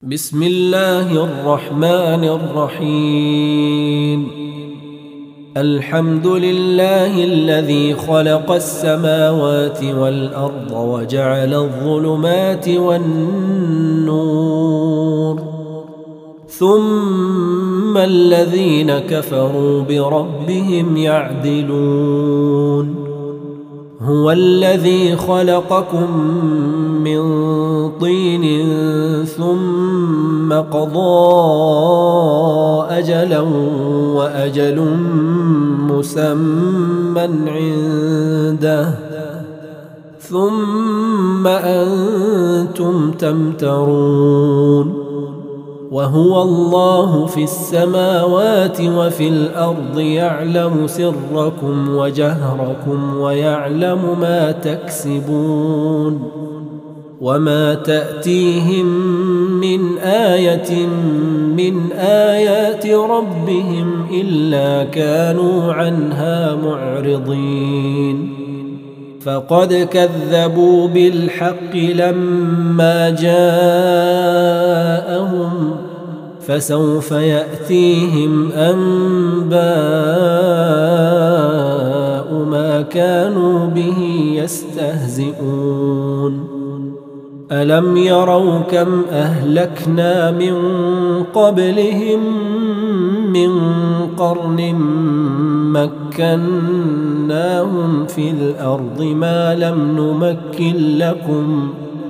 بسم الله الرحمن الرحيم. الحمد لله الذي خلق السماوات والأرض وجعل الظلمات والنور، ثم الذين كفروا بربهم يعدلون. هو الذي خلقكم من طين ثم قضى أجلا وأجل مسمى عنده، ثم أنتم تمترون. وهو الله في السماوات وفي الأرض يعلم سركم وجهركم ويعلم ما تكسبون. وما تأتيهم من آية من آيات ربهم إلا كانوا عنها معرضين. فقد كذبوا بالحق لما جاءهم، فسوف يأتيهم أنباء ما كانوا به يستهزئون. ألم يروا كم أهلكنا من قبلهم من قرن مكناهم في الأرض ما لم نمكن لكم،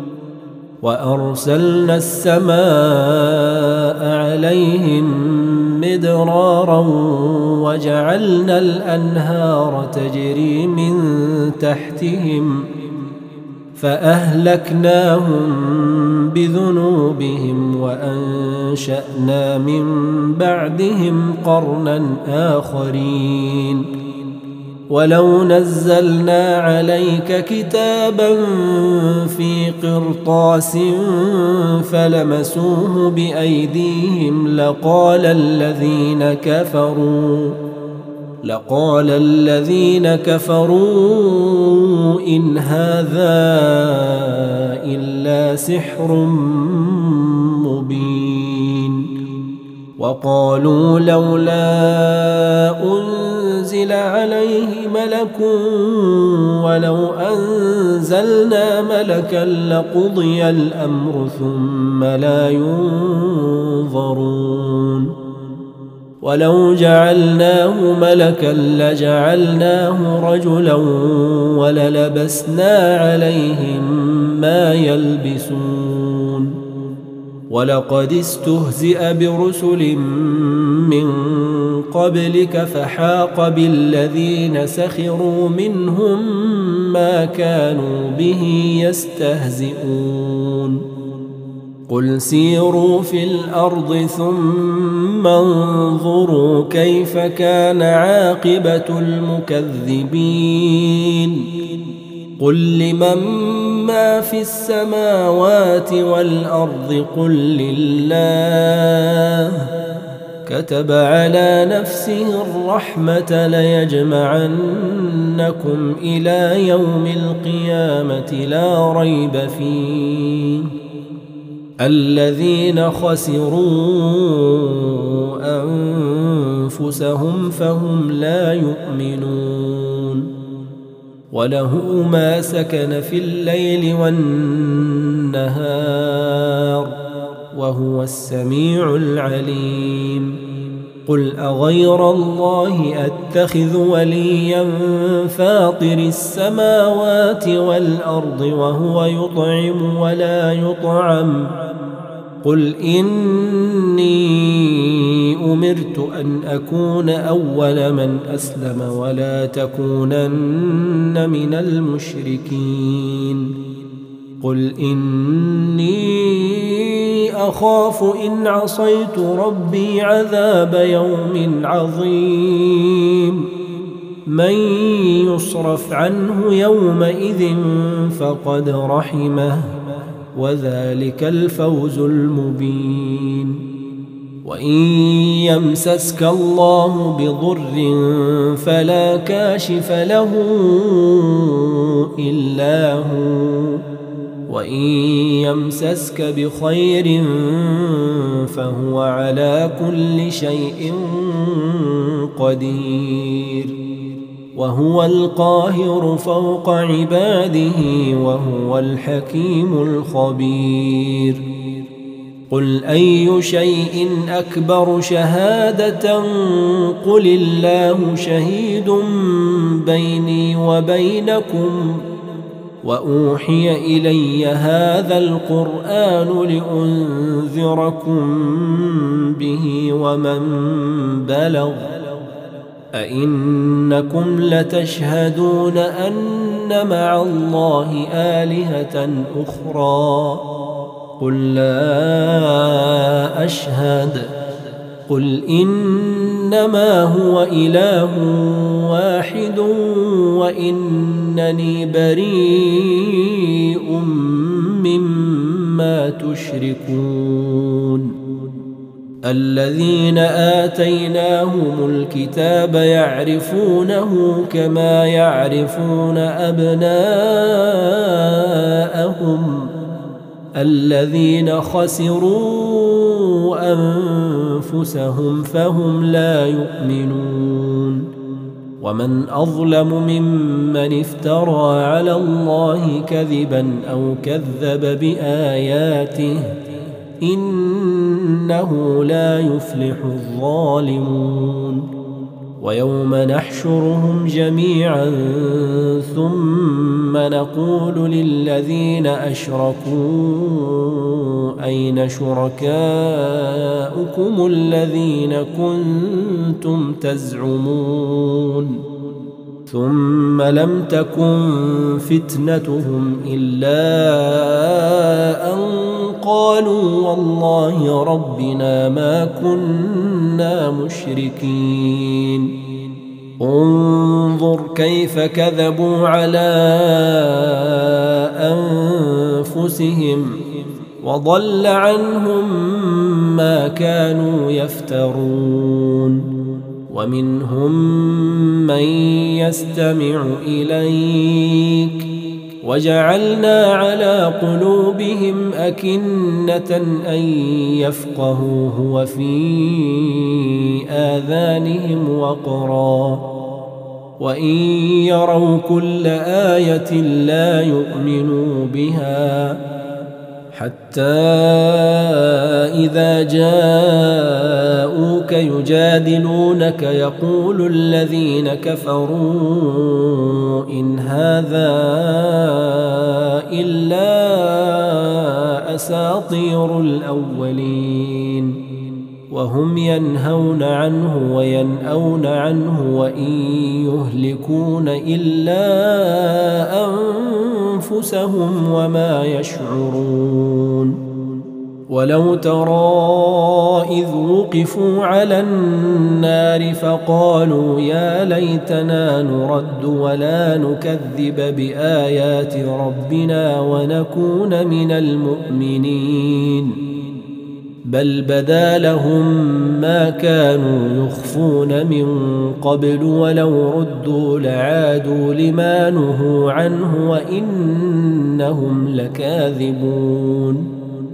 وأرسلنا السماء عليهم مدرارا وجعلنا الأنهار تجري من تحتهم فأهلكناهم بذنوبهم وأنشأنا من بعدهم قرنا آخرين. ولو نزلنا عليك كتابا في قرطاس فلمسوه بأيديهم لقال الذين كفروا إن هذا إلا سحر مبين. وقالوا لولا أنزل عليه ملك ولو أنزلنا ملكا لقضي الأمر ثم لا ينظرون. ولو جعلناه ملكا لجعلناه رجلا وللبسنا عليهم ما يلبسون. ولقد استهزئ برسل من قبلك فحاق بالذين سخروا منهم ما كانوا به يستهزئون. قل سيروا في الأرض ثم انظروا كيف كان عاقبة المكذبين. قل لمن ما في السماوات والأرض قل لله. كتب على نفسه الرحمة ليجمعنكم إلى يوم القيامة لا ريب فيه. الذين خسروا أنفسهم فهم لا يؤمنون. وله ما سكن في الليل والنهار وهو السميع العليم. قل أغير الله أتخذ وليا فاطر السماوات والأرض وهو يطعم ولا يطعم. قل إني أمرت أن أكون أول من أسلم ولا تكونن من المشركين. قل إني أخاف إن عصيت ربي عذاب يوم عظيم. من يصرف عنه يومئذ فقد رحمه وذلك الفوز المبين. وإن يمسسك الله بضر فلا كاشف له إلا هو وإن يمسسك بخير فهو على كل شيء قدير وهو القاهر فوق عباده وهو الحكيم الخبير قل أي شيء أكبر شهادة قل الله شهيد بيني وبينكم وأوحي إلي هذا القرآن لأنذركم به ومن بلغ أئنكم لتشهدون أن مع الله آلهة أخرى قل لا أشهد قل إنما هو إله واحد وإنني بريء مما تشركون الذين آتيناهم الكتاب يعرفونه كما يعرفون أبناءهم الذين خسروا أنفسهم فهم لا يؤمنون ومن أظلم ممن افترى على الله كذبا أو كذب بآياته إنه لا يفلح الظالمون ويوم نحشرهم جميعا ثم نقول للذين أشركوا أين شركاؤكم الذين كنتم تزعمون ثم لم تكن فتنتهم إلا أن قالوا والله ربنا ما كنا مشركين انظر كيف كذبوا على أنفسهم وضل عنهم ما كانوا يفترون ومنهم من يستمع إليك وجعلنا على قلوبهم أكنة أن يفقهوه وفي آذانهم وقرا وإن يروا كل آية لا يؤمنوا بها حتى إذا جاءوك يجادلونك يقول الذين كفروا إن هذا إلا أساطير الأولين وهم ينهون عنه وينأون عنه وإن يهلكون إلا أنفسهم وما يشعرون ولو ترى إذ وقفوا على النار فقالوا يا ليتنا نرد ولا نكذب بآيات ربنا ونكون من المؤمنين بل بدا لهم ما كانوا يخفون من قبل ولو ردوا لعادوا لما نهوا عنه وإنهم لكاذبون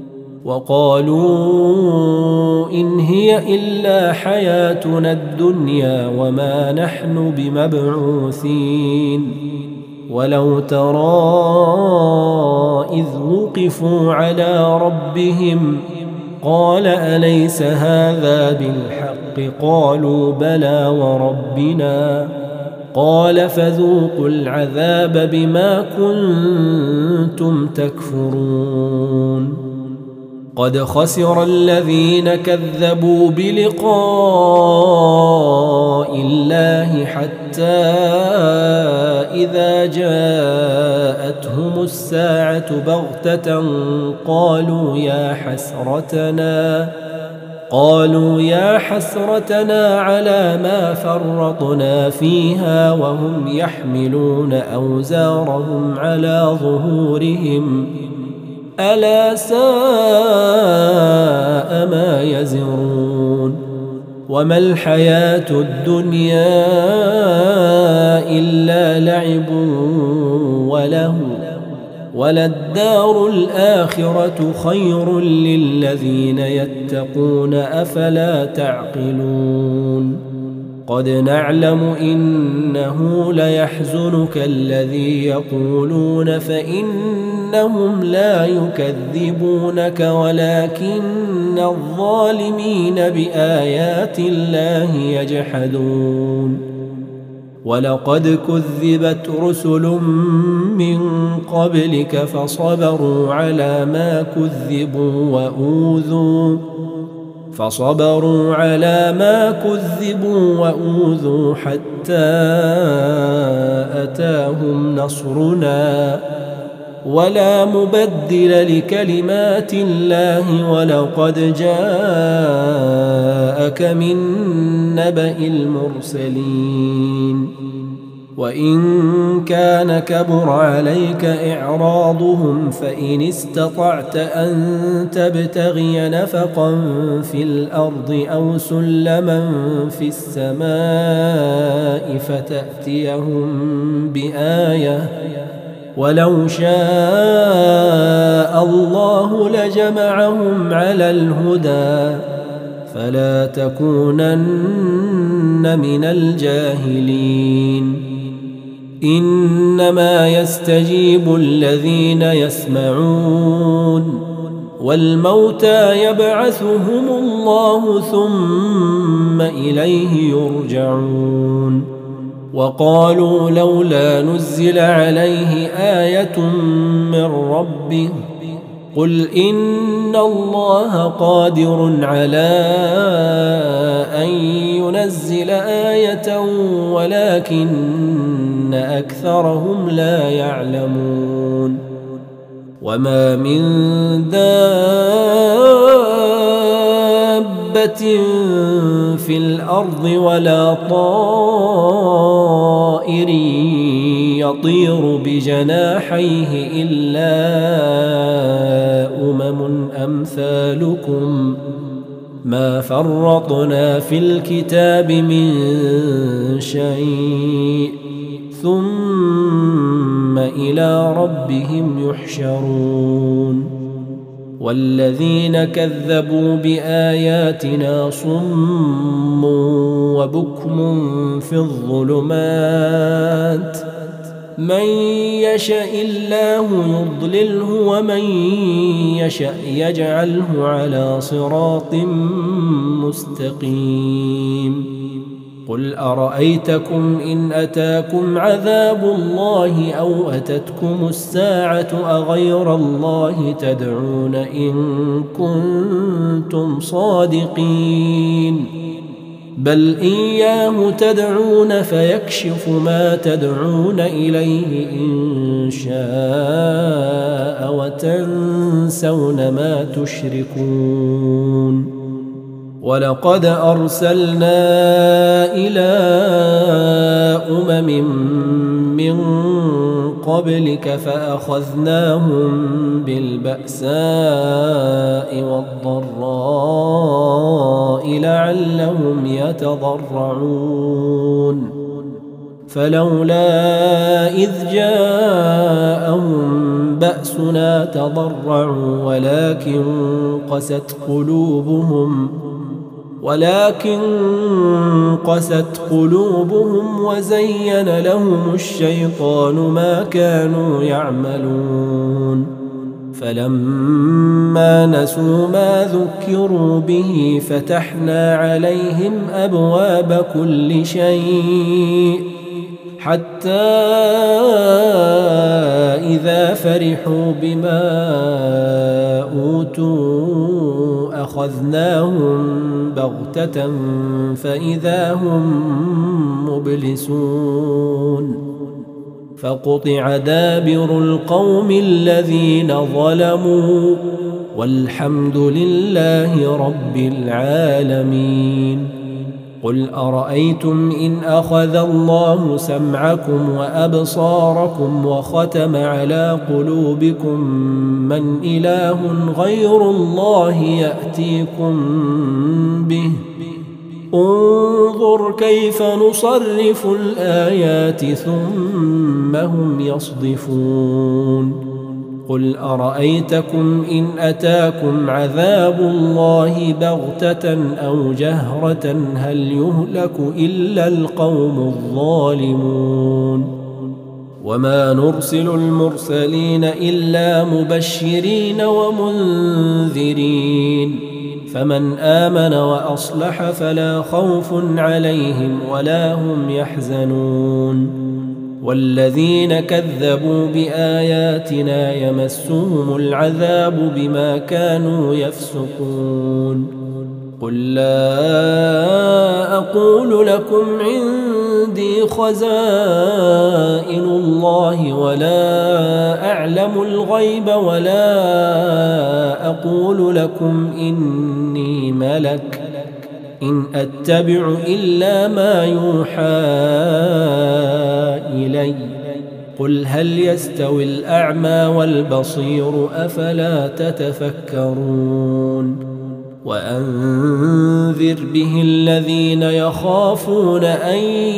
وقالوا إن هي إلا حياتنا الدنيا وما نحن بمبعوثين ولو ترى إذ وقفوا على ربهم قال أليس هذا بالحق قالوا بلى وربنا قال فذوقوا العذاب بما كنتم تكفرون قد خسر الذين كذبوا بلقاء الله حتى إذا جاءتهم الساعة بغتة قالوا يا حسرتنا على ما فرطنا فيها وهم يحملون أوزارهم على ظهورهم ألا ساء ما يزرون وما الحياة الدنيا إلا لعب وله وللدار الآخرة خير للذين يتقون أفلا تعقلون قد نعلم إنه ليحزنك الذي يقولون فإنهم لا يكذبونك ولكن الظالمين بآيات الله يجحدون ولقد كذبت رسل من قبلك فصبروا على ما كذبوا وأوذوا حتى أتاهم نصرنا ولا مبدل لكلمات الله ولقد جاءك من نبأ المرسلين وإن كان كبر عليك إعراضهم فإن استطعت أن تبتغي نفقا في الأرض أو سلما في السماء فتأتيهم بآية ولو شاء الله لجمعهم على الهدى فلا تكونن من الجاهلين إنما يستجيب الذين يسمعون والموتى يبعثهم الله ثم إليه يرجعون وقالوا لولا نزل عليه آية من ربه قل إن الله قادر على أن ينزل آية ولكن أكثرهم لا يعلمون وما من دابة في الأرض ولا طائر يطير بجناحيه إلا أمثالكم ما فرطنا في الكتاب من شيء ثم إلى ربهم يحشرون والذين كذبوا بآياتنا صم وبكم في الظلمات من يشاء الله يضلله ومن يشاء يجعله على صراط مستقيم قل أرأيتكم إن أتاكم عذاب الله أو أتتكم الساعة أغير الله تدعون إن كنتم صادقين بل إياه تدعون فيكشف ما تدعون إليه إن شاء وتنسون ما تشركون ولقد أرسلنا إلى من قبلك فأخذناهم بالبأساء والضراء لعلهم يتضرعون فلولا إذ جاءهم بأسنا تضرعوا ولكن قست قلوبهم وزين لهم الشيطان ما كانوا يعملون فلما نسوا ما ذكروا به فتحنا عليهم أبواب كل شيء حتى إذا فرحوا بما أوتوا أخذناهم بغتة فإذا هم مبلسون فقطع دابر القوم الذين ظلموا والحمد لله رب العالمين قل أرأيتم إن أخذ الله سمعكم وأبصاركم وختم على قلوبكم من إله غير الله يأتيكم به انظر كيف نصرف الآيات ثم هم يصدفون قل أرأيتكم إن أتاكم عذاب الله بغتة أو جهرة هل يهلك إلا القوم الظالمون وما نرسل المرسلين إلا مبشرين ومنذرين فمن آمن وأصلح فلا خوف عليهم ولا هم يحزنون والذين كذبوا بآياتنا يمسهم العذاب بما كانوا يفسقون قل لا أقول لكم عندي خزائن الله ولا أعلم الغيب ولا أقول لكم إني ملك إن أتبع إلا ما يوحى إلي قل هل يستوي الأعمى والبصير أفلا تتفكرون وأنذر به الذين يخافون أن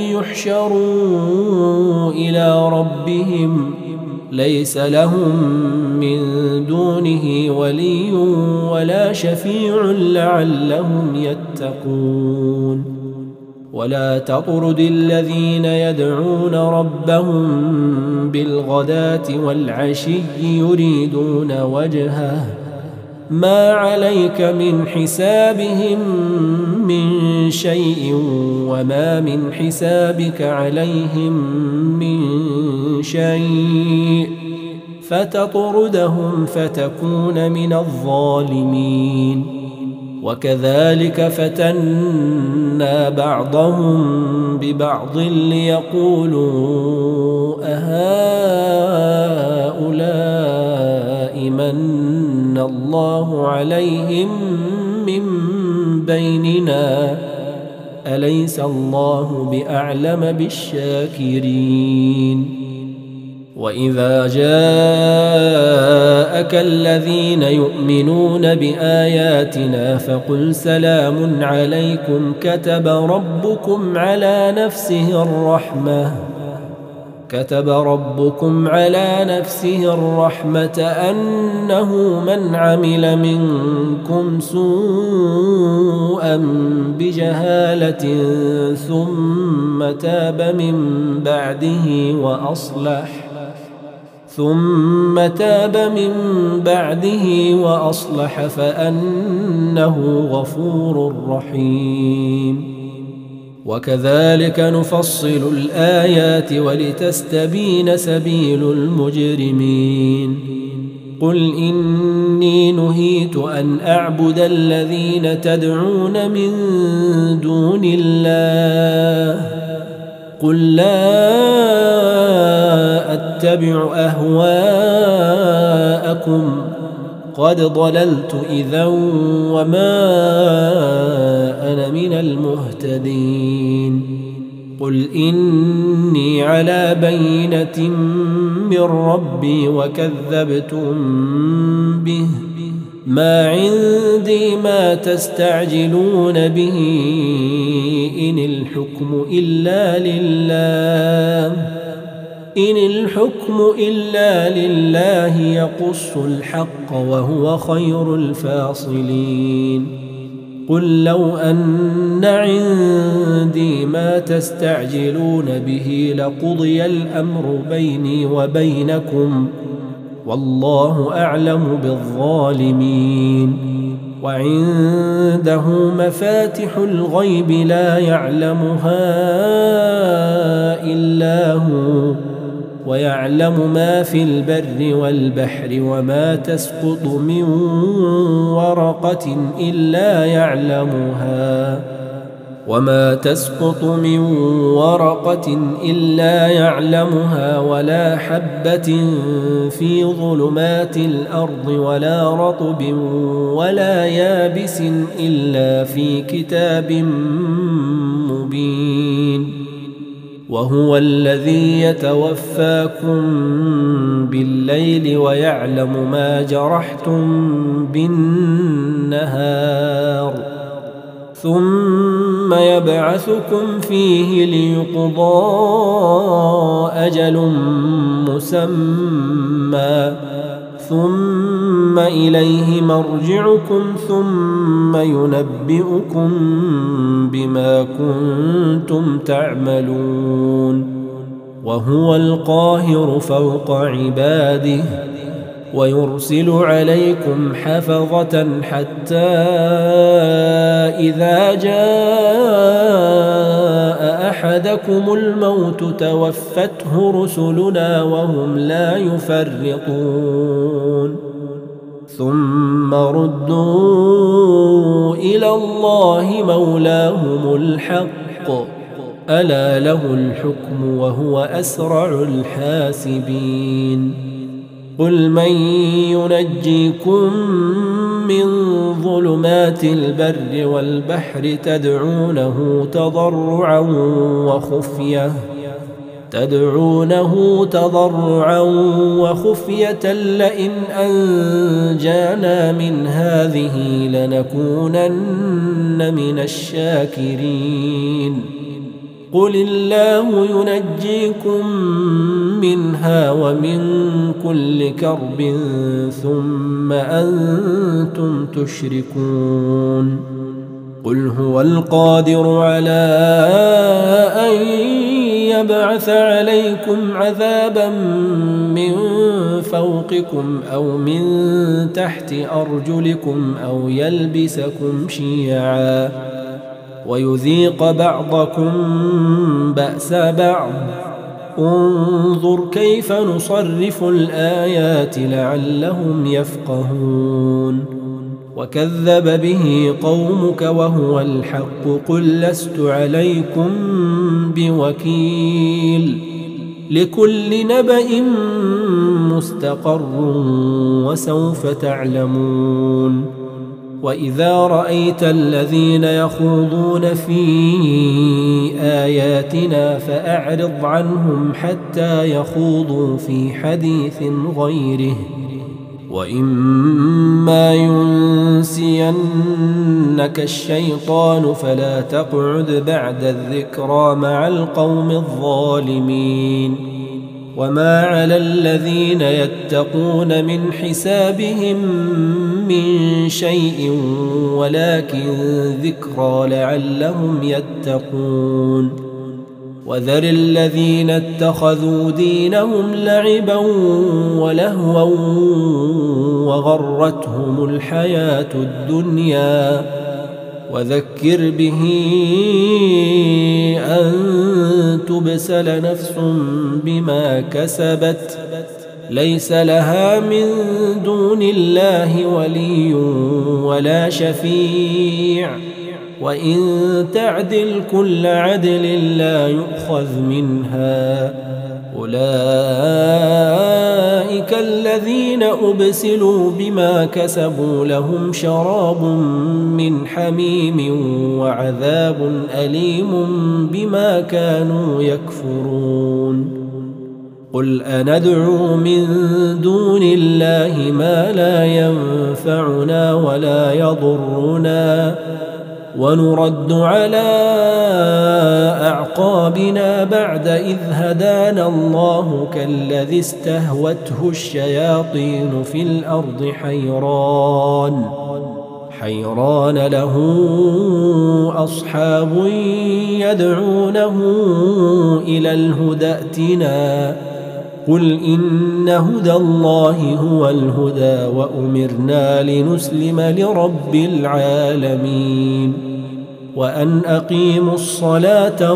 يحشروا إلى ربهم ليس لهم من دونه ولي ولا شفيع لعلهم يتقون ولا تطرد الذين يدعون ربهم بالغداة والعشي يريدون وجهه ما عليك من حسابهم من شيء وما من حسابك عليهم من شيء فتطردهم فتكون من الظالمين وكذلك فتنا بعضهم ببعض ليقولوا أهؤلاء من الله عليهم من بيننا أليس الله بأعلم بالشاكرين وإذا جاءك الذين يؤمنون بآياتنا فقل سلام عليكم كتب ربكم على نفسه الرحمة أنه من عمل منكم سوءا بجهالة ثم تاب من بعده وأصلح فأنه غفور رحيم وكذلك نفصل الآيات ولتستبين سبيل المجرمين قل إني نهيت أن أعبد الذين تدعون من دون الله قل لا أتبع أهواءكم قد ضللت إذا وما أنا من المهتدين قل إني على بينة من ربي وكذبتم به ما عندي ما تستعجلون به إن الحكم إلا لله يقص الحق وهو خير الفاصلين قل لو أن عندي ما تستعجلون به لقضي الأمر بيني وبينكم والله أعلم بالظالمين وعنده مفاتح الغيب لا يعلمها إلا هو ويعلم ما في البر والبحر وما تسقط من ورقة إلا يعلمها ولا حبة في ظلمات الأرض ولا رطب ولا يابس إلا في كتاب مبين وهو الذي يتوفاكم بالليل ويعلم ما جرحتم بالنهار ثم يبعثكم فيه ليقضى أجل مسمى ثم إليه مرجعكم ثم ينبئكم بما كنتم تعملون وهو القاهر فوق عباده ويرسل عليكم حفظة حتى إذا جاء أحدكم الموت توفته رسلنا وهم لا يفرطون ثم ردوا إلى الله مولاهم الحق ألا له الحكم وهو أسرع الحاسبين قل من ينجيكم من ظلمات البر والبحر تدعونه تضرعا وخفية لئن أنجانا من هذه لنكونن من الشاكرين قل الله ينجيكم منها ومن كل كرب ثم أنتم تشركون قل هو القادر على أن يبعث عليكم عذابا من فوقكم أو من تحت أرجلكم أو يلبسكم شيعا ويذيق بعضكم بأس بعض انظر كيف نصرف الآيات لعلهم يفقهون وكذب به قومك وهو الحق قل لست عليكم بوكيل لكل نبأ مستقر وسوف تعلمون وإذا رأيت الذين يخوضون في آياتنا فأعرض عنهم حتى يخوضوا في حديث غيره وإما ينسينك الشيطان فلا تقعد بعد الذكرى مع القوم الظالمين وما على الذين يتقون من حسابهم من شيء ولكن ذكرى لعلهم يتقون وذر الذين اتخذوا دينهم لعبا ولهوا وغرتهم الحياة الدنيا وذكر به أن تبسل نفس بما كسبت ليس لها من دون الله ولي ولا شفيع وإن تعدل كل عدل لا يؤخذ منها أولئك الذين أبسلوا بما كسبوا لهم شراب من حميم وعذاب أليم بما كانوا يكفرون قل أندعو من دون الله ما لا ينفعنا ولا يضرنا ونرد على أعقابنا بعد إذ هدانا الله كالذي استهوته الشياطين في الأرض حيران له أصحاب يدعونه إلى الهدى ائتنا قل إن هدى الله هو الهدى وأمرنا لنسلم لرب العالمين وأن أقيموا الصلاة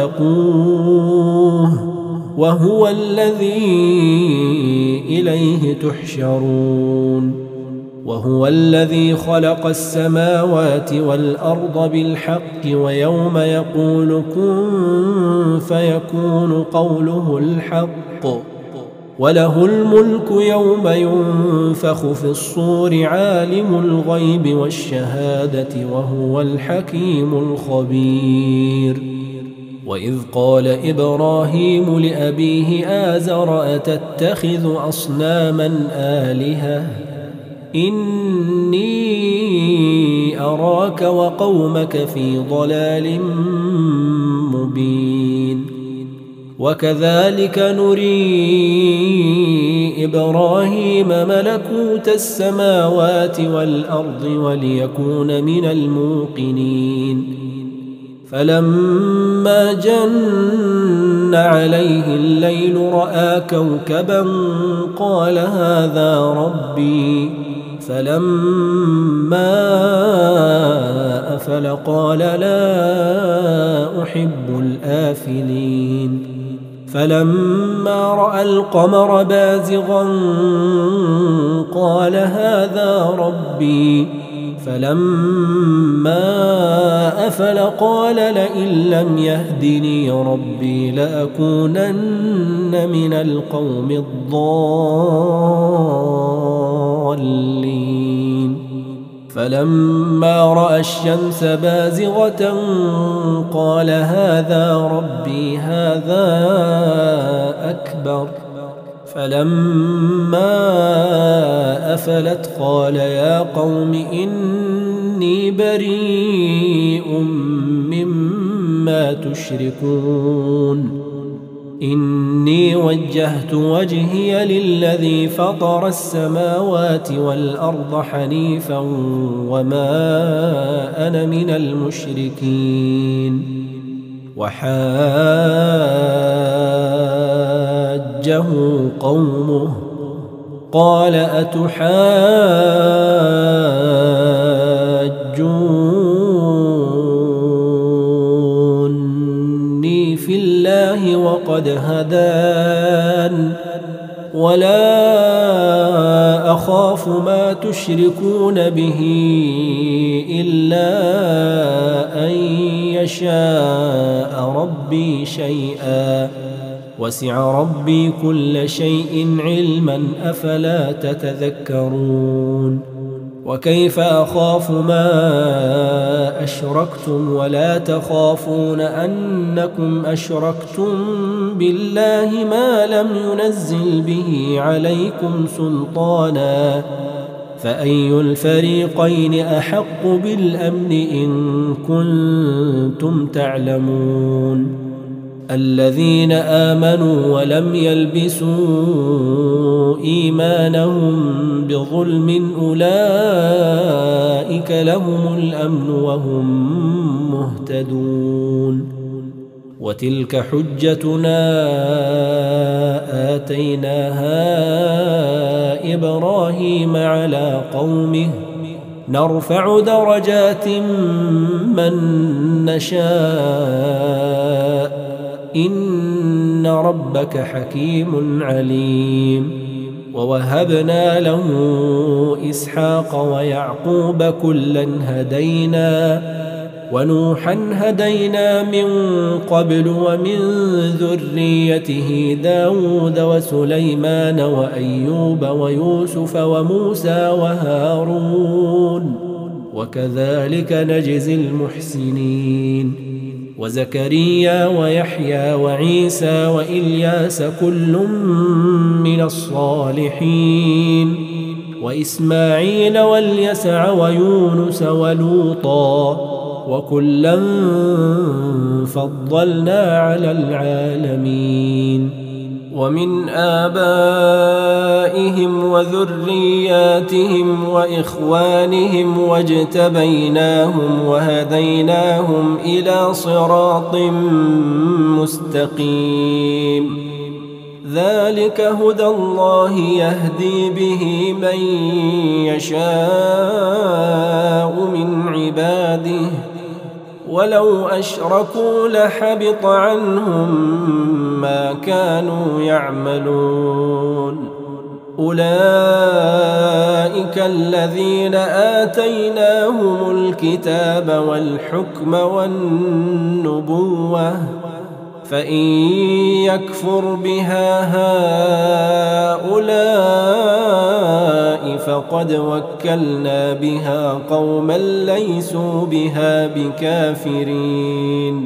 واتقوه وهو الذي إليه تحشرون وهو الذي خلق السماوات والأرض بالحق ويوم يقول كن فيكون قوله الحق وله الملك يوم ينفخ في الصور عالم الغيب والشهادة وهو الحكيم الخبير وإذ قال إبراهيم لأبيه آزر أتتخذ أصناما آلهة إني أراك وقومك في ضلال مبين وكذلك نري إبراهيم ملكوت السماوات والأرض وليكون من الموقنين فلما جن عليه الليل رأى كوكبا قال هذا ربي فلما أفل قال لا أحب الآفلين فلما رأى القمر بازغا قال هذا ربي فلما أفل قال لئن لم يهدني ربي لأكونن من القوم الضالين فلما رأى الشمس بازغة قال هذا ربي هذا أكبر فلما أفلت قال يا قوم إني بريء مما تشركون إني وجهت وجهي للذي فطر السماوات والأرض حنيفا وما أنا من المشركين وحاجه قومه قال أتحاجوني في الله وقد هدان ولا أخاف ما تشركون به إلا أن يشاء ربي شيئا وسع ربي كل شيء علما أفلا تتذكرون وكيف أخاف ما أشركتم ولا تخافون أنكم أشركتم بالله ما لم ينزل به عليكم سلطانا فأي الفريقين أحق بالأمن إن كنتم تعلمون الذين آمنوا ولم يلبسوا إيمانهم بظلم أولئك لهم الأمن وهم مهتدون وتلك حجتنا آتيناها إبراهيم على قومه نرفع درجات من نشاء إن ربك حكيم عليم ووهبنا له إسحاق ويعقوب كلا هدينا ونوحا هدينا من قبل ومن ذريته داود وسليمان وأيوب ويوسف وموسى وهارون وكذلك نجزي المحسنين وزكريا ويحيى وعيسى وإلياس كل من الصالحين وإسماعيل واليسع ويونس ولوطا وكلا فضلنا على العالمين ومن آبائهم وذرياتهم وإخوانهم واجتبيناهم وهديناهم إلى صراط مستقيم ذلك هدى الله يهدي به من يشاء من عباده ولو أشركوا لحبط عنهم ما كانوا يعملون أولئك الذين آتيناهم الكتاب والحكم والنبوة فإن يكفر بها هؤلاء فقد وكلنا بها قوما ليسوا بها بكافرين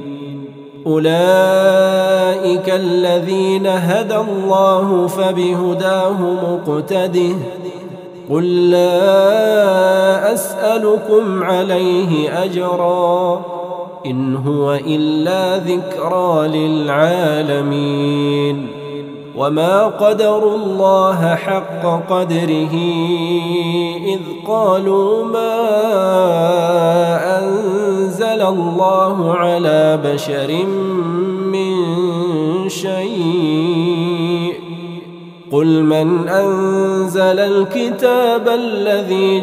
أولئك الذين هدى الله فبهداه مقتده قل لا أسألكم عليه أجرا إن هو إلا ذكرى للعالمين وما قدروا الله حق قدره إذ قالوا ما أنزل الله على بشر من شيء قل من أنزل الكتاب الذي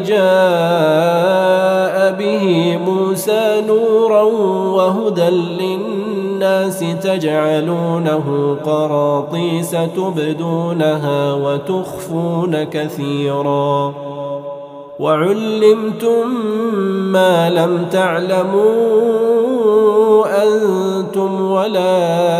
جاء به موسى نورا وهدى للناس تجعلونه قراطيس تبدونها وتخفون كثيرا وعلمتم ما لم تعلموا أنتم ولا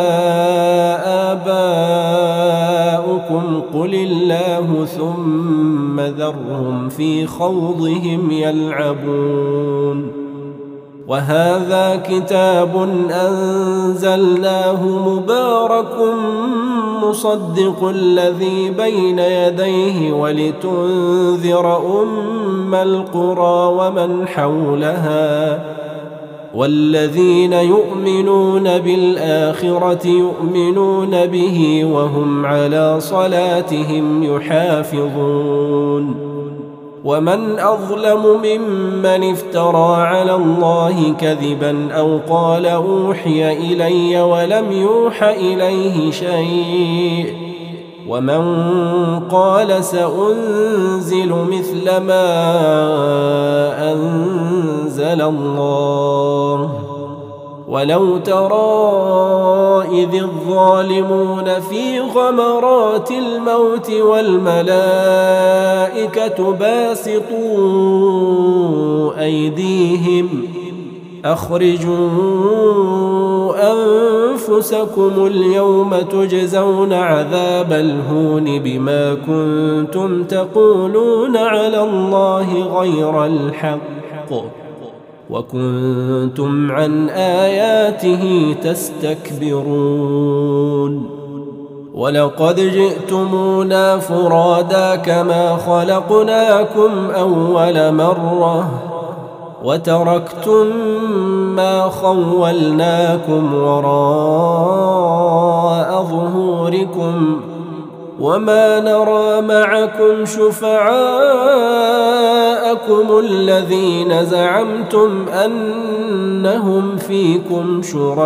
آباؤكم قل الله ثم ذرهم في خوضهم يلعبون وهذا كتاب أنزلناه مبارك مصدق الذي بين يديه ولتنذر أم القرى ومن حولها والذين يؤمنون بالآخرة يؤمنون به وهم على صلاتهم يحافظون ومن أظلم ممن افترى على الله كذبا أو قال أوحي إلي ولم يوح إليه شيء ومن قال سأنزل مثل ما أنزل الله ولو ترى إذ الظالمون في غمرات الموت والملائكة باسطوا أيديهم أخرجوا أنفسكم اليوم تجزون عذاب الهون بما كنتم تقولون على الله غير الحق وكنتم عن آياته تستكبرون ولقد جئتمونا فرادا كما خلقناكم أول مرة وتركتم ما خولناكم وراء ظهوركم وما نرى معكم شفعاءكم الذين زعمتم أنهم فيكم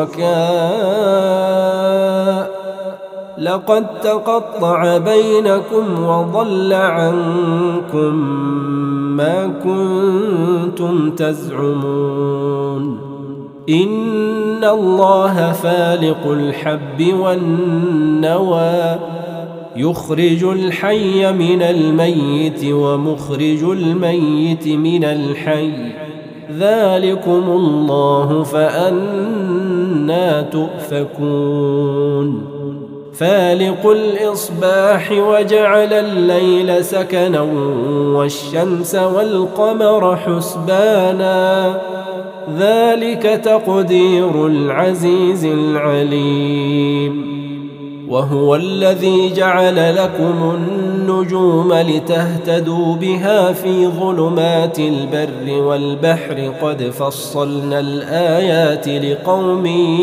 شركاء لقد تقطع بينكم وضل عنكم ما كنتم تزعمون إن الله فالق الحب والنوى يخرج الحي من الميت ومخرج الميت من الحي ذلكم الله فأنى تؤفكون فالق الإصباح وجعل الليل سكنا والشمس والقمر حسبانا ذلك تقدير العزيز العليم وهو الذي جعل لكم النجوم لتهتدوا بها في ظلمات البر والبحر قد فصلنا الآيات لقوم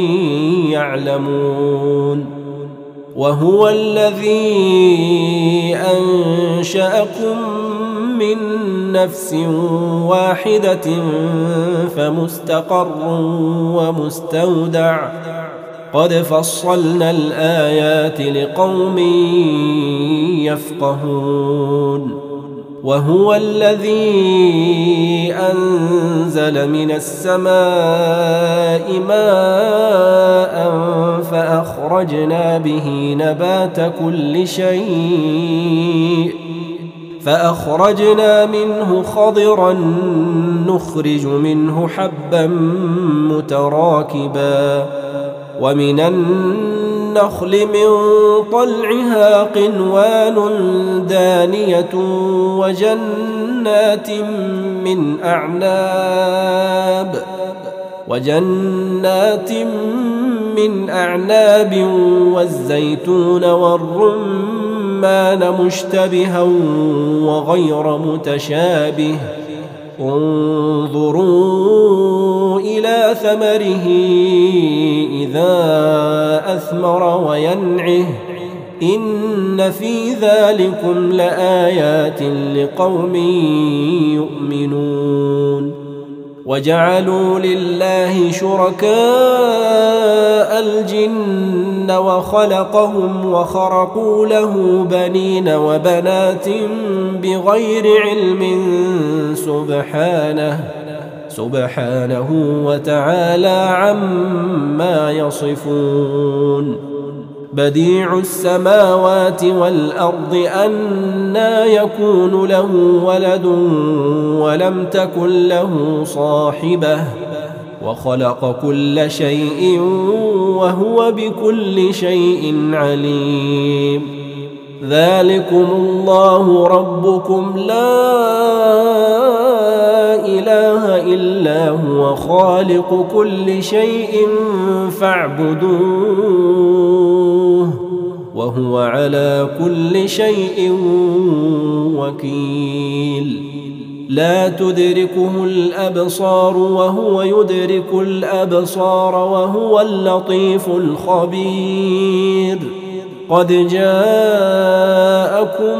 يعلمون وهو الذي أنشأكم من نفس واحدة فمستقر ومستودع قد فصلنا الآيات لقوم يفقهون وهو الذي أنزل من السماء ماء فأخرجنا به نبات كل شيء فأخرجنا منه خضرا نخرج منه حبا متراكبا ومن النخل من طلعها قنوان دانية وجنات من أعناب والزيتون والرمان مشتبها وغير متشابه انظروا إلى ثمره إذا أثمر وينعه إن في ذلكم لآيات لقوم يؤمنون وجعلوا لله شركاء الجن وخلقهم وخرقوا له بنين وبنات بغير علم سبحانه وتعالى عما يصفون بديع السماوات والأرض أنى يكون له ولد ولم تكن له صاحبة وخلق كل شيء وهو بكل شيء عليم ذلكم الله ربكم لا إله إلا هو خالق كل شيء فاعبدوه وهو على كل شيء وكيل لا تدركه الأبصار وهو يدرك الأبصار وهو اللطيف الخبير قد جاءكم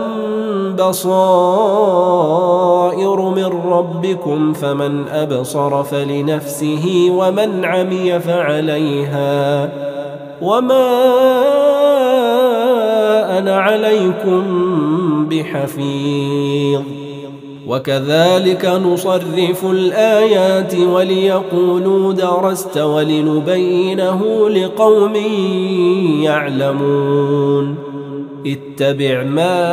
بصائر من ربكم فمن أبصر فلنفسه ومن عمي فعليها وما أنا عليكم بحفيظ وكذلك نصرف الآيات وليقولوا درست ولنبينه لقوم يعلمون اتبع ما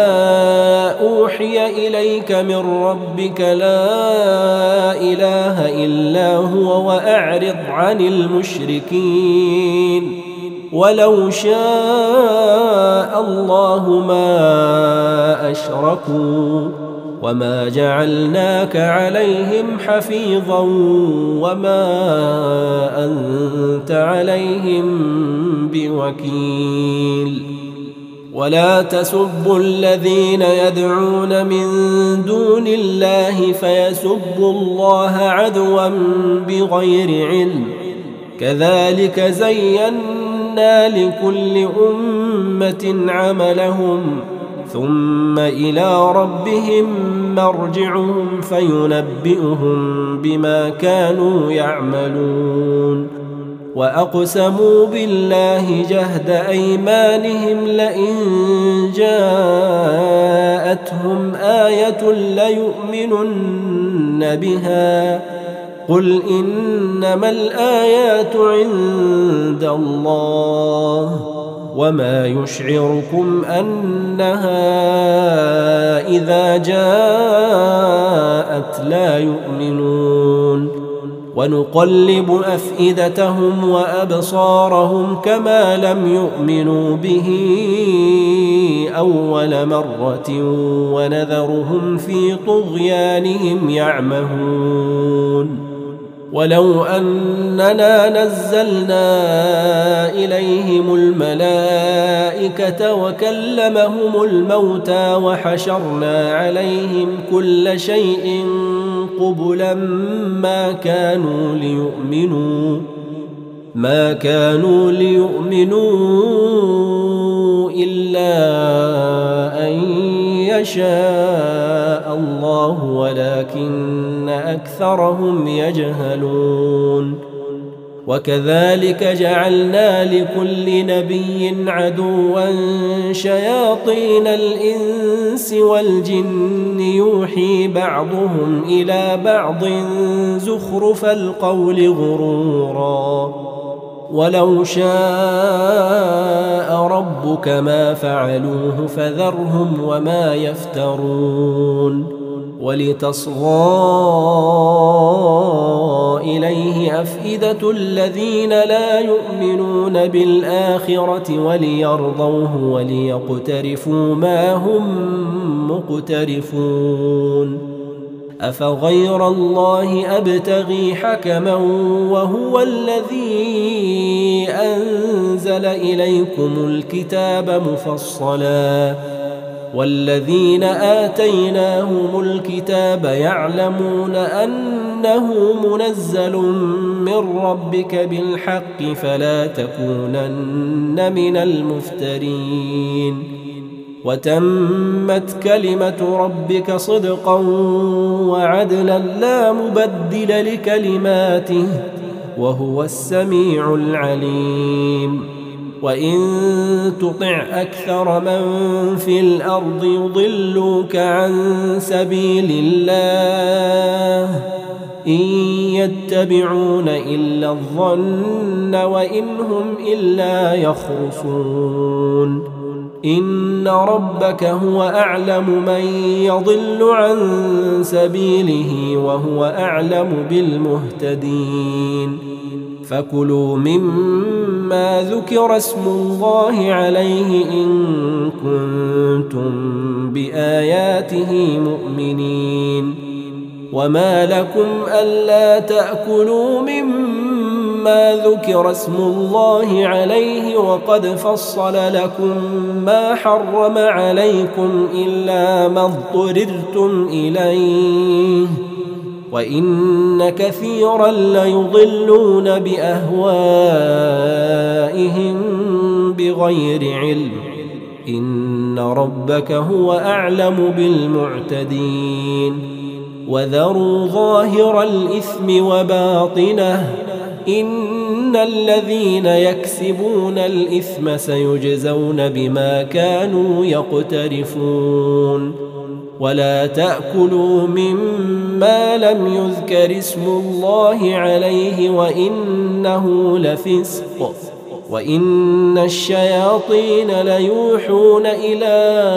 أوحي إليك من ربك لا إله إلا هو وأعرض عن المشركين ولو شاء الله ما أشركوا وما جعلناك عليهم حفيظا وما أنت عليهم بوكيل ولا تسبوا الذين يدعون من دون الله فيسبوا الله عدوا بغير علم كذلك زينا لكل أمة عملهم ثم إلى ربهم مرجعهم فينبئهم بما كانوا يعملون وأقسموا بالله جهد أيمانهم لئن جاءتهم آية ليؤمنن بها قل إنما الآيات عند الله وما يشعركم أنها إذا جاءت لا يؤمنون ونقلب أفئدتهم وأبصارهم كما لم يؤمنوا به أول مرة ونذرهم في طغيانهم يعمهون ولو أننا نزلنا إليهم الملائكة وكلمهم الموتى وحشرنا عليهم كل شيء قبلا ما كانوا ليؤمنوا إلا أن يشاء الله ولكن أكثرهم يجهلون وكذلك جعلنا لكل نبي عدوا شياطين الإنس والجن يوحي بعضهم إلى بعض زخرف القول غرورا ولو شاء ربك ما فعلوه فذرهم وما يفترون ولتصغى إليه أفئدة الذين لا يؤمنون بالآخرة وليرضوه وليقترفوا ما هم مقترفون أفغير الله أبتغي حكما وهو الذي أنزل إليكم الكتاب مفصلا والذين آتيناهم الكتاب يعلمون أن أنه منزل من ربك بالحق فلا تكونن من المفترين وتمت كلمة ربك صدقا وعدلا لا مبدل لكلماته وهو السميع العليم وإن تطع أكثر من في الأرض يضلوك عن سبيل الله إن يتبعون إلا الظن وإن هم إلا يخرصون إن ربك هو أعلم من يضل عن سبيله وهو أعلم بالمهتدين فكلوا مما ذكر اسم الله عليه إن كنتم بآياته مؤمنين وما لكم ألا تأكلوا مما ذكر اسم الله عليه وقد فصل لكم ما حرم عليكم إلا ما اضطررتم إليه وإن كثيرا ليضلون بأهوائهم بغير علم إن ربك هو أعلم بالمعتدين وذروا ظاهر الإثم وباطنه إن الذين يكسبون الإثم سيجزون بما كانوا يقترفون ولا تأكلوا مما لم يذكر اسم الله عليه وإنه لفسق وإن الشياطين ليوحون إلى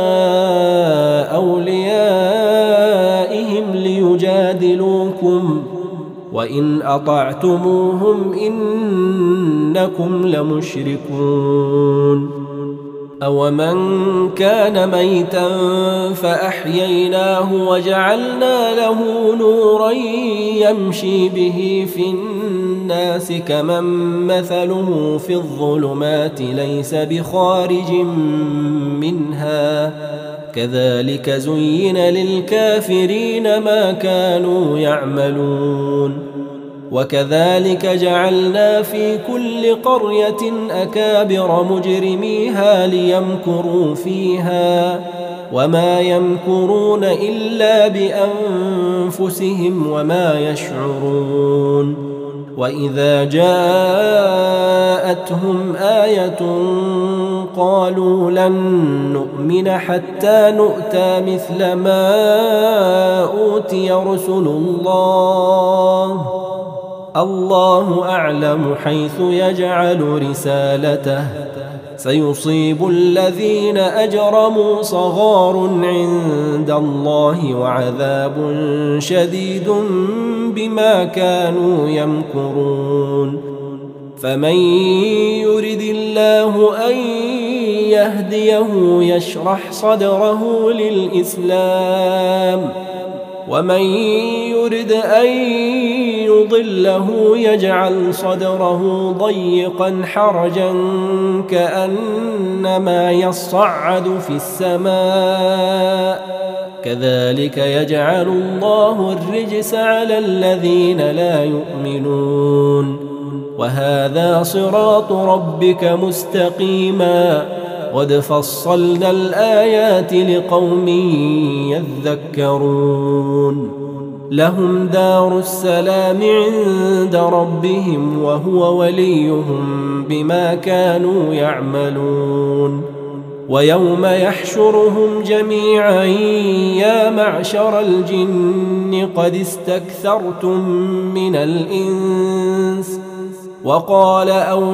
أوليائهم ليجادلوكم وإن أطعتموهم إنكم لمشركون أومن كان ميتا فأحييناه وجعلنا له نورا يمشي به في الناس كمن مثله في الظلمات ليس بخارج منها كذلك زين للكافرين ما كانوا يعملون وكذلك جعلنا في كل قرية أكابر مجرميها ليمكروا فيها وما يمكرون إلا بأنفسهم وما يشعرون وإذا جاءتهم آية قالوا لن نؤمن حتى نؤتى مثل ما أوتي رسل الله أعلم حيث يجعل رسالته سيصيب الذين أجرموا صغار عند الله وعذاب شديد بما كانوا يمكرون فمن يرد الله أن يهديه يشرح صدره للإسلام ومن يرد أن يضله يجعل صدره ضيقا حرجا كأنما يصعد في السماء كذلك يجعل الله الرجس على الذين لا يؤمنون وهذا صراط ربك مستقيما قد فصلنا الآيات لقوم يذكرون لهم دار السلام عند ربهم وهو وليهم بما كانوا يعملون ويوم يحشرهم جميعا يا معشر الجن قد استكثرتم من الإنس وقال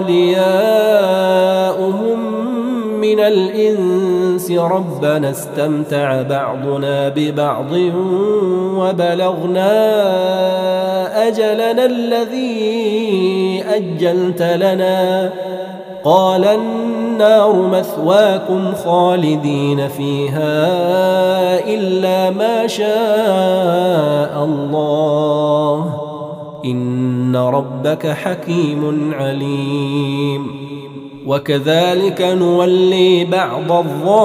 أولياؤهم من الإنس ربنا استمتع بعضنا ببعض وبلغنا أجلنا الذي أجلت لنا قال النار مثواكم خالدين فيها إلا ما شاء الله إن ربك حكيم عليم وكذلك نولي بعض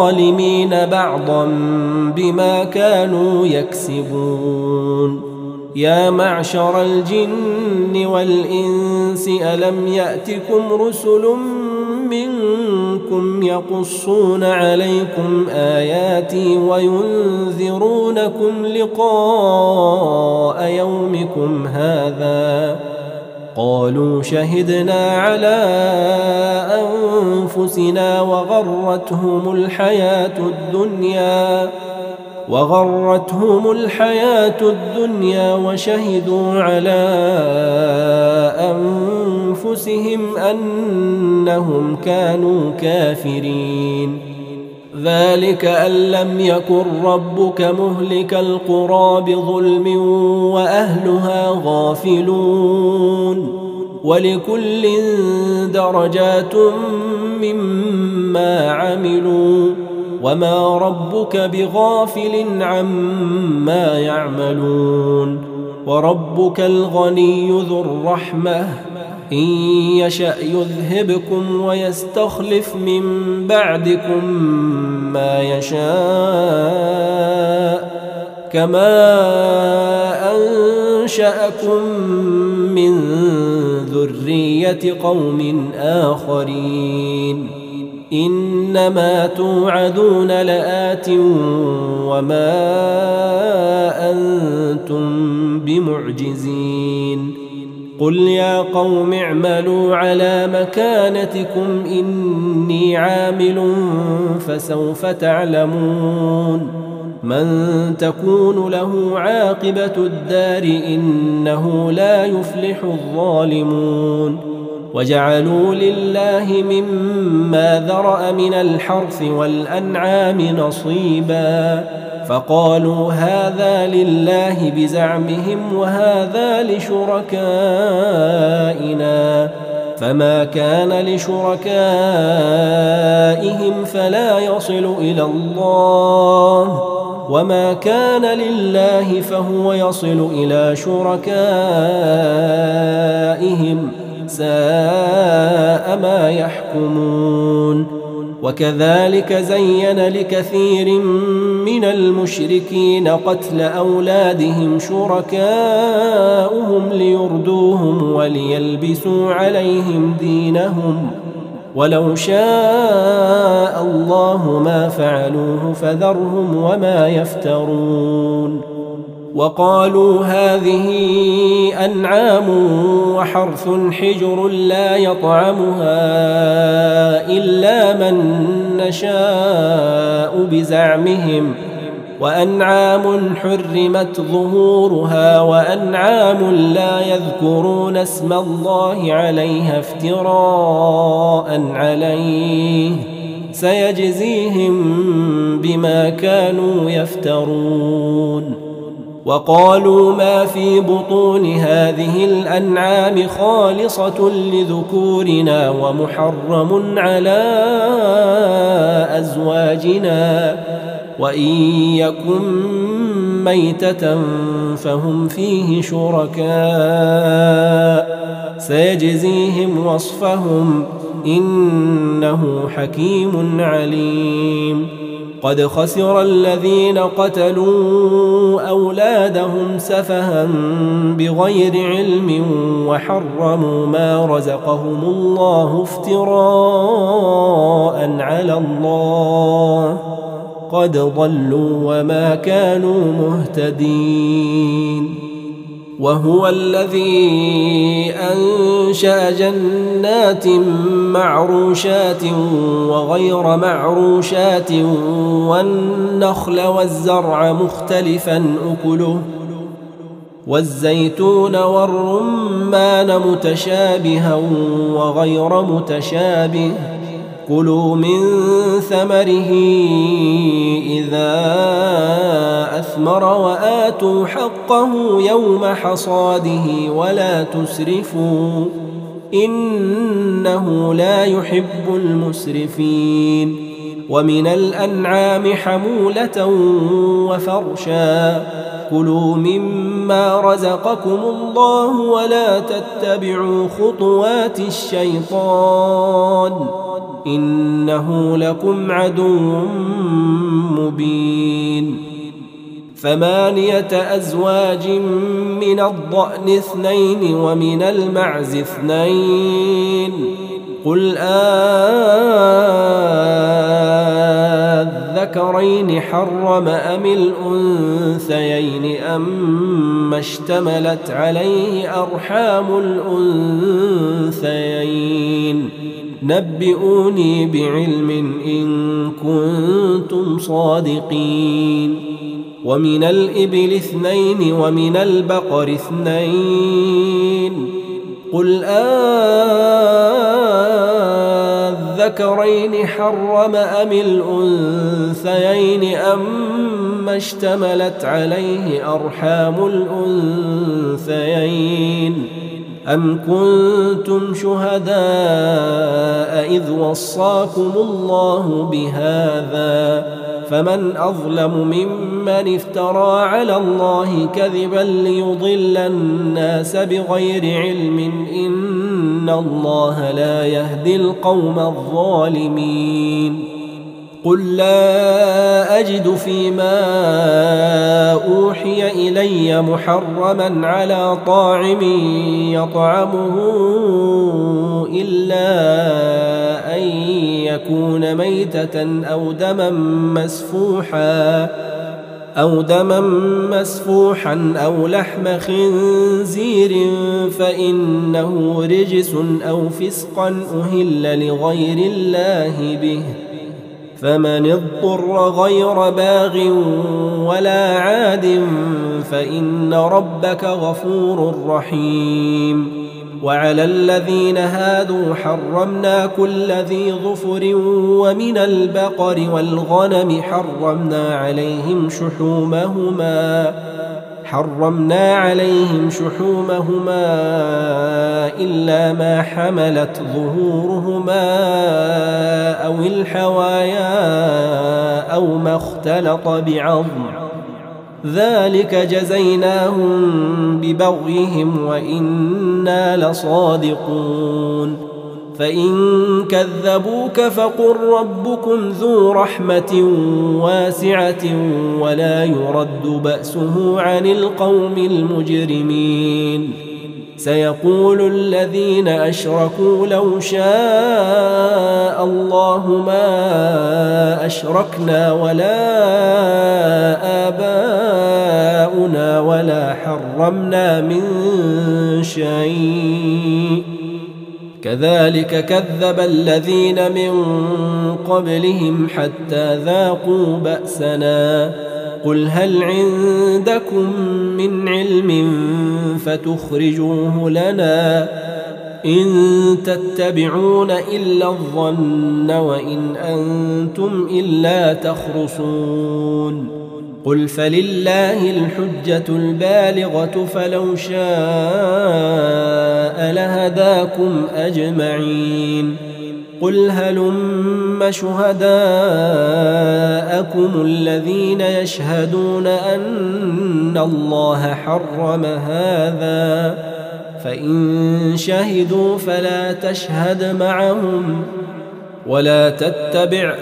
الظالمين بعضا بما كانوا يكسبون يا معشر الجن والإنس ألم يأتكم رسل منكم يقصون عليكم آياتي وينذرونكم لقاء يومكم هذا؟ قالوا شهدنا على أنفسنا وغرتهم الحياة الدنيا وشهدوا على أنفسهم أنهم كانوا كافرين. ذلك أن لم يكن ربك مهلك القرى بظلم وأهلها غافلون، ولكل درجات مما عملوا وما ربك بغافل عما يعملون. وربك الغني ذو الرحمة إن يشأ يذهبكم ويستخلف من بعدكم ما يشاء كما أنشأكم من ذرية قوم آخرين. إنما توعدون لآت وما أنتم بمعجزين. قل يا قوم اعملوا على مكانتكم إني عامل فسوف تعلمون من تكون له عاقبة الدار إنه لا يفلح الظالمون. وجعلوا لله مما ذرأ من الحرث والأنعام نصيبا فقالوا هذا لله بزعمهم وهذا لشركائنا، فما كان لشركائهم فلا يصل إلى الله، وما كان لله فهو يصل إلى شركائهم، ساء ما يحكمون. وكذلك زين لكثير من المشركين قتل أولادهم شركاؤهم ليردوهم وليلبسوا عليهم دينهم، ولو شاء الله ما فعلوه فذرهم وما يفترون. وقالوا هذه أنعام وحرث حجر لا يطعمها إلا من نشاء بزعمهم، وأنعام حرمت ظهورها وأنعام لا يذكرون اسم الله عليها افتراء عليه سيجزيهم بما كانوا يفترون. وقالوا ما في بطون هذه الأنعام خالصة لذكورنا ومحرم على أزواجنا، وإن يكن ميتة فهم فيه شركاء سيجزيهم وصفهم إنه حكيم عليم. قد خسر الذين قتلوا أولادهم سفها بغير علم وحرموا ما رزقهم الله افتراء على الله، قد ضلوا وما كانوا مهتدين. وهو الذي أنشأ جنات معروشات وغير معروشات والنخل والزرع مختلفا أكله والزيتون والرمان متشابها وغير متشابه، كلوا من ثمره إذا أثمر وآتوا حقه يوم حصاده ولا تسرفوا إنه لا يحب المسرفين. ومن الأنعام حمولة وفرشا، كلوا مما رزقكم الله ولا تتبعوا خطوات الشيطان إنه لكم عدو مبين. 8 أزواج من الضأن 2 ومن المعز 2 قل أذكرين حرم أم الأنثيين أما اشتملت عليه أرحام الأنثيين نبئوني بعلم إن كنتم صادقين ومن الإبل 2 ومن البقر 2 قل أذكرين حرم أم الأنثيين أما اشتملت عليه أرحام الأنثيين أم كنتم شهداء إذ وصاكم الله بهذا فمن أظلم ممن افترى على الله كذبا ليضل الناس بغير علم إن الله لا يهدي القوم الظالمين قل لا أجد فيما أوحي إلي محرما على طاعم يطعمه إلا أن يكون ميتة أو دما مسفوحا أو لحم خنزير فإنه رجس أو فسقا أهل لغير الله به فمن اضطر غير باغ ولا عاد فإن ربك غفور رحيم وعلى الذين هادوا حرمنا كل ذي ظفر ومن البقر والغنم حرمنا عليهم شحومهما إلا ما حملت ظهورهما أو الحوايا أو ما اختلط بعظم ذلك جزيناهم ببغيهم وإنا لصادقون فإن كذبوك فقل ربكم ذو رحمة واسعة ولا يرد بأسه عن القوم المجرمين سيقول الذين أشركوا لو شاء الله ما أشركنا ولا آباؤنا ولا حرمنا من شيء كذلك كذب الذين من قبلهم حتى ذاقوا بأسنا قل هل عندكم من علم فتخرجوه لنا إن تتبعون إلا الظن وإن أنتم إلا تخرصون قل فلله الحجة البالغة فلو شاء لهداكم أجمعين قل هلم شهداءكم الذين يشهدون أن الله حرم هذا فإن شهدوا فلا تشهد معهم ولا تتبع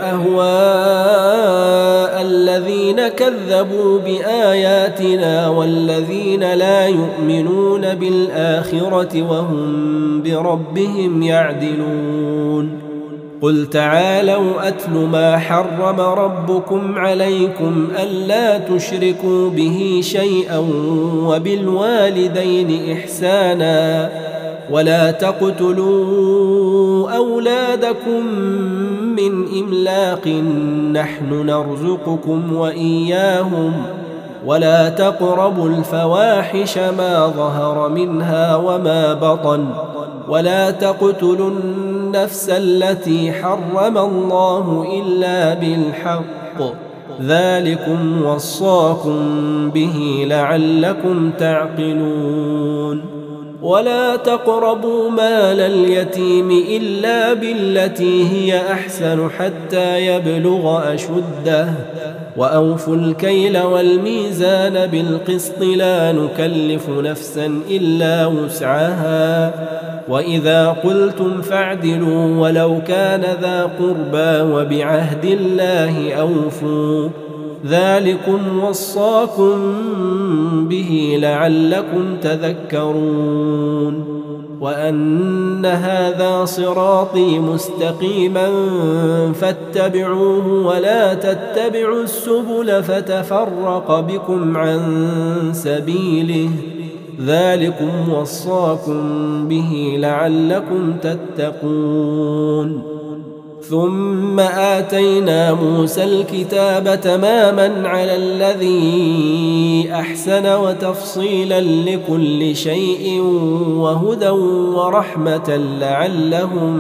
أهواء الذين كذبوا بآياتنا والذين لا يؤمنون بالآخرة وهم بربهم يعدلون قل تعالوا أتل ما حرم ربكم عليكم ألا تشركوا به شيئا وبالوالدين إحسانا ولا تقتلوا أولادكم من إملاق نحن نرزقكم وإياهم ولا تقربوا الفواحش ما ظهر منها وما بطن ولا تقتلوا النفس التي حرم الله إلا بالحق ذلكم وصاكم به لعلكم تعقلون ولا تقربوا مال اليتيم إلا بالتي هي أحسن حتى يبلغ أشده وأوفوا الكيل والميزان بالقسط لا نكلف نفسا إلا وسعها وإذا قلتم فاعدلوا ولو كان ذا قربى وبعهد الله أوفوا ذلكم وصاكم به لعلكم تذكرون وأن هذا صراطي مستقيما فاتبعوه ولا تتبعوا السبل فتفرق بكم عن سبيله ذلكم وصاكم به لعلكم تتقون ثم آتينا موسى الكتاب تماما على الذي أحسن وتفصيلا لكل شيء وهدى ورحمة لعلهم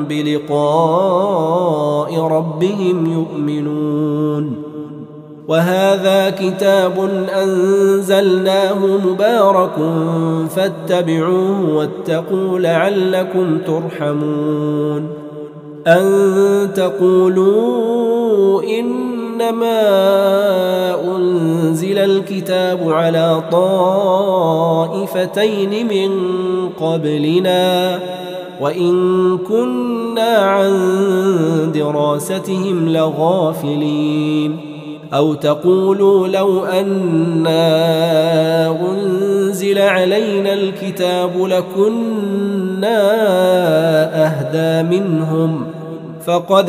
بلقاء ربهم يؤمنون وهذا كتاب أنزلناه مبارك فاتبعوه واتقوا لعلكم ترحمون أن تقولوا إنما أنزل الكتاب على طائفتين من قبلنا وإن كنا عن دراستهم لغافلين أو تقولوا لو أنا أنزل علينا الكتاب لكنا أهدى منهم فقد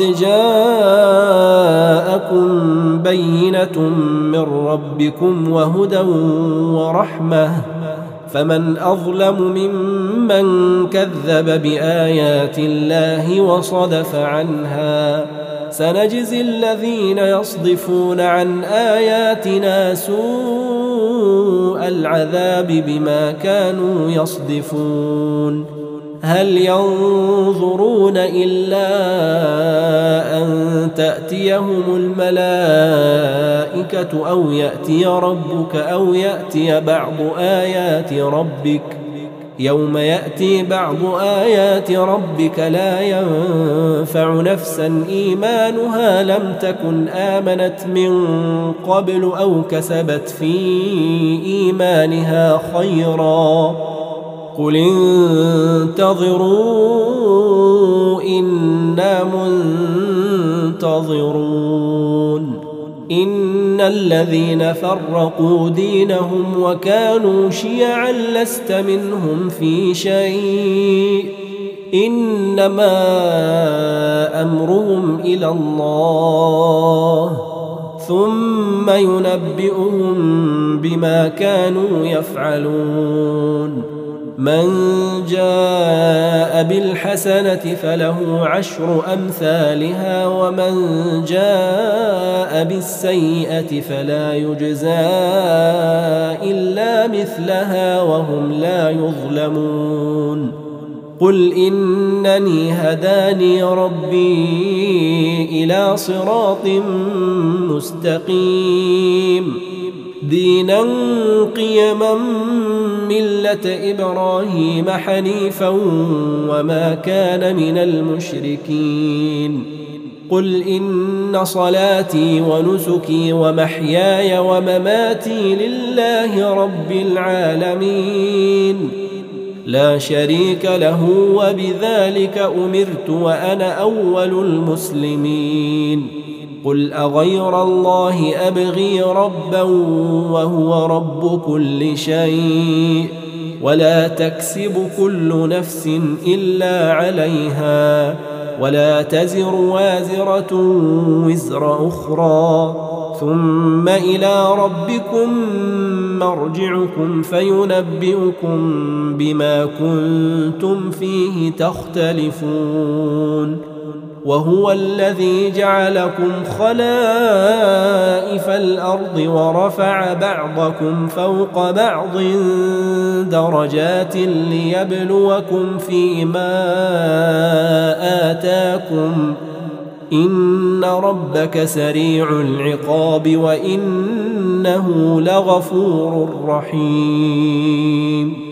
جاءكم بينة من ربكم وهدى ورحمة فمن أظلم ممن كذب بآيات الله وصدف عنها سنجزي الذين يصدفون عن آياتنا سوء العذاب بما كانوا يصدفون هل ينظرون إلا أن تأتيهم الملائكة أو يأتي ربك أو يأتي بعض آيات ربك يوم يأتي بعض آيات ربك لا ينفع نفسا إيمانها لم تكن آمنت من قبل أو كسبت في إيمانها خيرا قل انتظروا إنا منتظرون إن الذين فرقوا دينهم وكانوا شيعا لست منهم في شيء إنما أمرهم إلى الله ثم ينبئهم بما كانوا يفعلون من جاء بالحسنة فله عشر أمثالها ومن جاء بالسيئة فلا يجزى إلا مثلها وهم لا يظلمون قل إنني هداني ربي إلى صراط مستقيم دينا قيما ملة إبراهيم حنيفا وما كان من المشركين قل إن صلاتي ونسكي ومحياي ومماتي لله رب العالمين لا شريك له وبذلك أمرت وأنا أول المسلمين قل أغير الله أبغي ربا وهو رب كل شيء ولا تكسب كل نفس إلا عليها ولا تزر وازرة وزر أخرى ثم إلى ربكم مرجعكم فينبئكم بما كنتم فيه تختلفون وهو الذي جعلكم خلائف الأرض ورفع بعضكم فوق بعض درجات ليبلوكم فيما آتاكم إن ربك سريع العقاب وإنه لغفور رحيم